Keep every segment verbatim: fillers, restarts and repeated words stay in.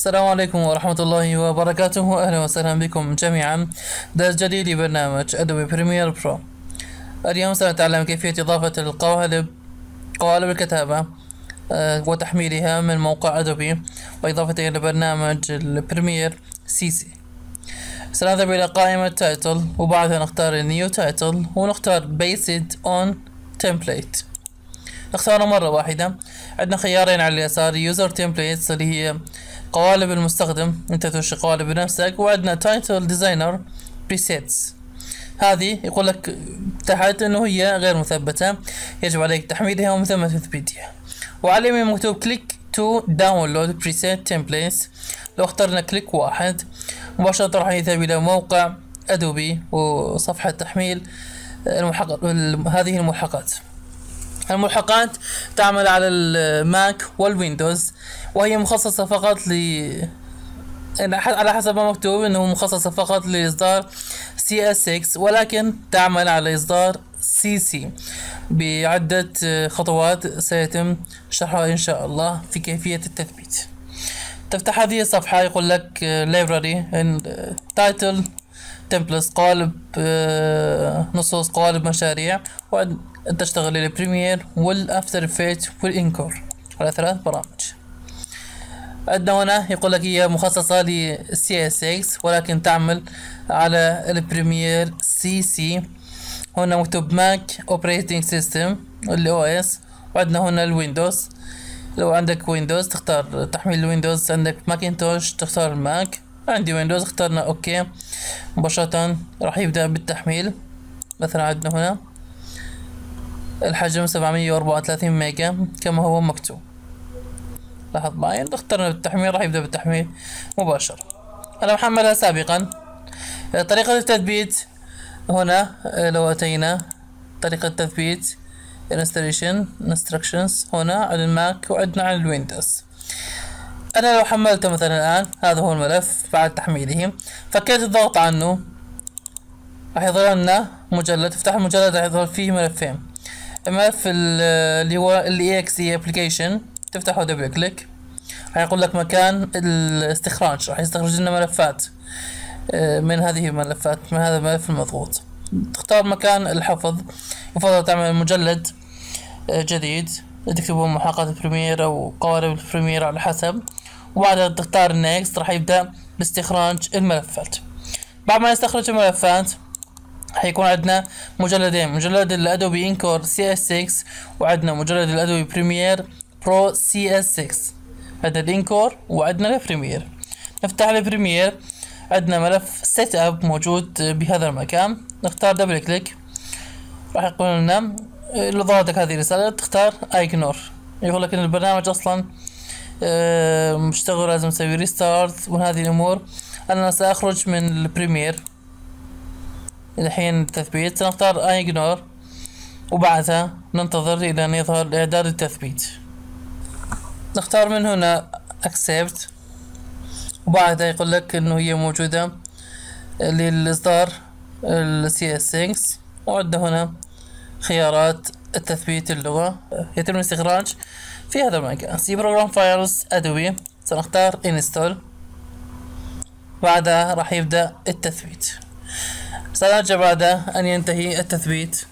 السلام عليكم ورحمة الله وبركاته. أهلا وسهلا بكم جميعا. درس جديد لبرنامج أدوبي بريمير برو. اليوم سنتعلم كيفية إضافة القوالب قوالب الكتابة آه، وتحميلها من موقع أدوبي وإضافتها إلى برنامج البريمير سي سي. سنذهب إلى قائمة تايتل وبعدها نختار نيو تايتل ونختار Based on Template. نختاره مرة واحدة. عندنا خيارين على اليسار User Templates اللي هي قوالب المستخدم، انت تنشئ قوالب بنفسك، وعندنا Title Designer Presets. هذه يقول لك تحت انه هي غير مثبتة، يجب عليك تحميلها ومن ثم تثبيتها، وعلى اليمين مكتوب Click to Download Preset Templates. لو اخترنا كليك واحد مباشرة راح يذهب الى موقع ادوبي وصفحة تحميل المحقق هذه الملحقات. الملحقات تعمل على الماك والويندوز، وهي مخصصة فقط ل على حسب ما مكتوب انه مخصصة فقط لاصدار سي اس ستة، ولكن تعمل على اصدار سي سي بعدة خطوات سيتم شرحها ان شاء الله في كيفية التثبيت. تفتح هذه الصفحة يقول لك library title templates قوالب نصوص قوالب مشاريع، وتشتغل البريمير والافتر افكت والانكور على ثلاث برامج. عندنا هنا يقول لك هي مخصصة ل سي اس اكس ولكن تعمل على البريمير سي سي. هنا مكتوب ماك اوبريتنج سيستم اللي او اس، وعندنا هنا الويندوز. لو عندك ويندوز تختار تحميل الويندوز، عندك ماكنتوش تختار الماك. عندي ويندوز اخترنا اوكي، مباشرة راح يبدأ بالتحميل. مثلا عندنا هنا الحجم سبعمية وأربعة وثلاثين ميجا كما هو مكتوب. لاحظ معي اخترنا التحميل راح يبدأ بالتحميل مباشرة. أنا محملها سابقا. طريقة التثبيت هنا لو أتينا طريقة التثبيت installation instructions هنا على الماك وعندنا على الويندوز. أنا لو حملته مثلا الآن، هذا هو الملف بعد تحميله، فكيت الضغط عنه راح يظهر لنا مجلد. تفتح المجلد راح يظهر فيه ملفين، الملف اللي هو ال exe application تفتحه دبل كليك راح يقول لك مكان الاستخراج، راح يستخرج لنا ملفات من هذه الملفات من هذا الملف المضغوط. تختار مكان الحفظ، يفضل تعمل مجلد جديد تكتبه محاقات البريمير او قوالب البريمير على حسب، وبعدها تختار النكست راح يبدأ باستخراج الملفات. بعد ما يستخرج الملفات حيكون عندنا مجلدين، مجلد الادوبي انكور سي اس ستة وعندنا مجلد الادوبي بريمير برو سي اس ستة. عندنا الانكور وعندنا البريمير. نفتح البريمير، عندنا ملف سيت اب موجود بهذا المكان، نختار دبل كليك راح يقول لنا لو ظهرت هذه الرسالة تختار ايجنور، يقول لك ان البرنامج اصلا مشتغل لازم نسوي ريستارت وهذه الامور. انا ساخرج من البريمير الحين التثبيت، سنختار ايجنور وبعدها ننتظر الى ان يظهر اعداد التثبيت. نختار من هنا accept وبعدها يقول لك انه هي موجودة للاصدار ال سي اس ستة، وعندنا هنا خيارات التثبيت اللغة. يتم الاستخراج في هذا المكان سي بروجرام فايلز ادوبي، سنختار انستول، بعدها راح يبدأ التثبيت. سنرجع بعد ان ينتهي التثبيت.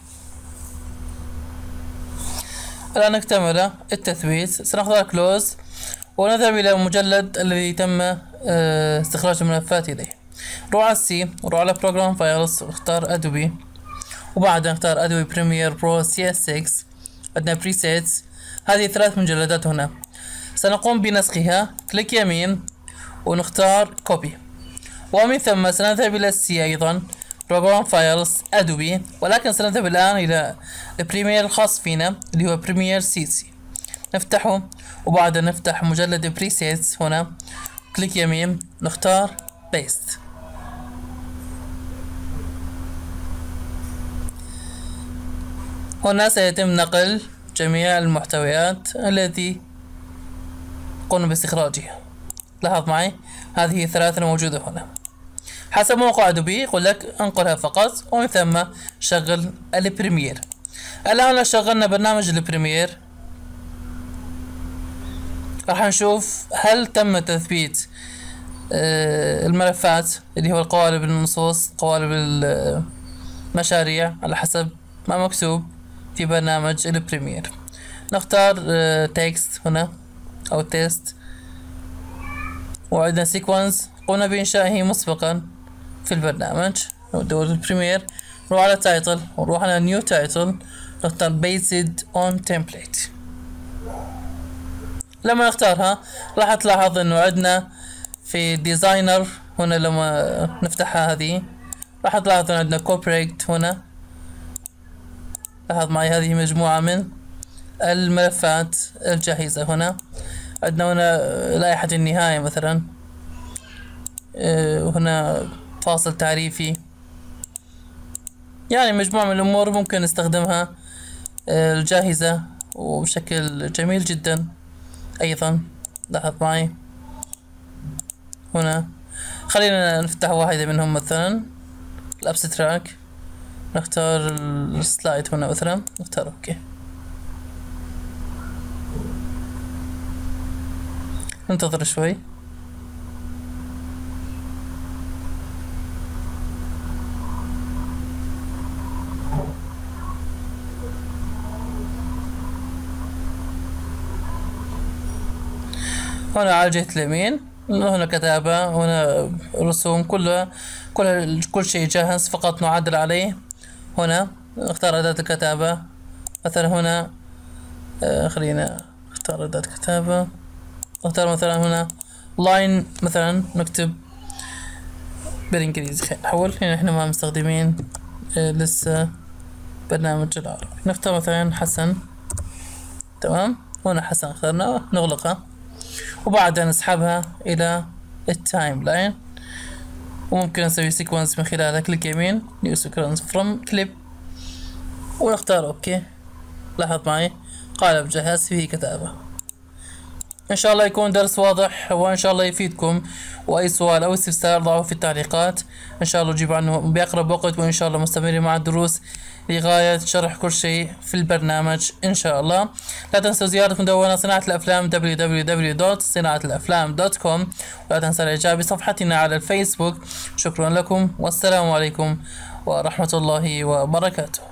الآن اكتمل التثبيت، سنختار كلوز ونذهب إلى المجلد الذي تم استخراج الملفات إليه. نروح على السي ونروح على بروجرام فايلز ونختار أدوبي، وبعدها نختار أدوبي بريمير برو سي اس ستة. عندنا بريسيتس، هذه ثلاث مجلدات هنا، سنقوم بنسخها. كليك يمين ونختار كوبي، ومن ثم سنذهب إلى السي أيضا بروجرام فايلز أدوبي، ولكن سنذهب الآن إلى البريمير الخاص فينا اللي هو بريمير سي سي. نفتحه وبعدها نفتح مجلد بريسيتس هنا، كليك يمين نختار بيست. هنا سيتم نقل جميع المحتويات التي قمنا باستخراجها. لاحظ معي هذه الثلاثة الموجودة هنا حسب موقع ادوبي، يقول لك انقلها فقط ومن ثم شغل البريمير. الان شغلنا برنامج البريمير راح نشوف هل تم تثبيت آه، الملفات اللي هو القوالب النصوص، قوالب المشاريع على حسب ما مكتوب في برنامج البريمير. نختار تكست هنا او تيست، وعندنا سيكونس قمنا بإنشائه مسبقا في البرنامج. ندور البريمير، نروح على تايتل ونروح على نيو تايتل، نختار based on template. لما نختارها راح تلاحظ انه عندنا في ديزاينر هنا، لما نفتحها هذه راح تلاحظ ان عندنا كوبريكت هنا. لاحظ معي هذه مجموعة من الملفات الجاهزة. هنا عندنا هنا لائحة النهاية مثلا، هنا فاصل تعريفي، يعني مجموعة من الأمور ممكن نستخدمها الجاهزة وبشكل جميل جدا. أيضا لاحظ معي هنا، خلينا نفتح واحدة منهم مثلا الابستراك، نختار السلايد هنا مثلا، نختار اوكي، ننتظر شوي. هنا على جهة اليمين هنا كتابة، هنا رسوم، كلها كل كل شيء جاهز، فقط نعدل عليه. هنا نختار أداة الكتابة مثلا، هنا آه خلينا نختار أداة كتابة، نختار مثلا هنا لاين مثلا، نكتب بالإنجليزي. خلينا نحول، هنا احنا ما مستخدمين آه لسه برنامج العربي. نختار مثلا حسن، تمام. هنا حسن اخترنا، نغلقها وبعدها نسحبها الى التايم لاين، وممكن نسوي سيكونس من خلالها. كليك يمين نيو سيكونس فروم كليب ونختار اوكي. لاحظ معي قالب جاهز فيه كتابة. ان شاء الله يكون درس واضح وان شاء الله يفيدكم، واي سؤال او استفسار ضعوه في التعليقات، ان شاء الله نجيب عنه باقرب وقت، وان شاء الله مستمرين مع الدروس لغاية شرح كل شيء في البرنامج ان شاء الله. لا تنسوا زيارة مدونة صناعة الافلام دبليو دبليو دبليو دوت صناعة الافلام دوت كوم، ولا تنسى الاعجاب بصفحتنا على الفيسبوك. شكرا لكم والسلام عليكم ورحمة الله وبركاته.